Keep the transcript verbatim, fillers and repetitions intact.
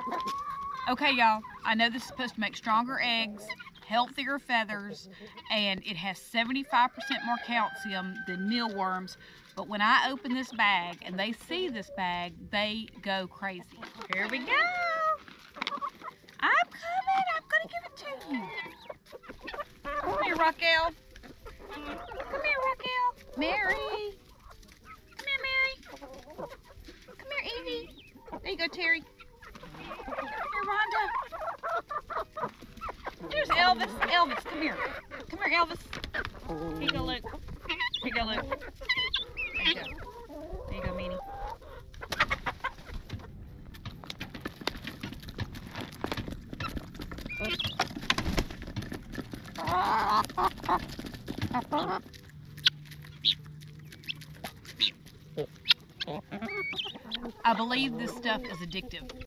Okay, y'all, I know this is supposed to make stronger eggs, healthier feathers, and it has seventy-five percent more calcium than mealworms, but when I open this bag and they see this bag, they go crazy. Here we go. I'm coming. I'm going to give it to you. Come here, Raquel. Come here, Raquel. Mary. Come here, Mary. Come here, Evie. There you go, Terry. Here, Rhonda. Here's Elvis. Elvis, come here. Come here, Elvis. Here you go, Luke. Here you go, Luke. There you go. There you go, Meanie. I believe this stuff is addictive.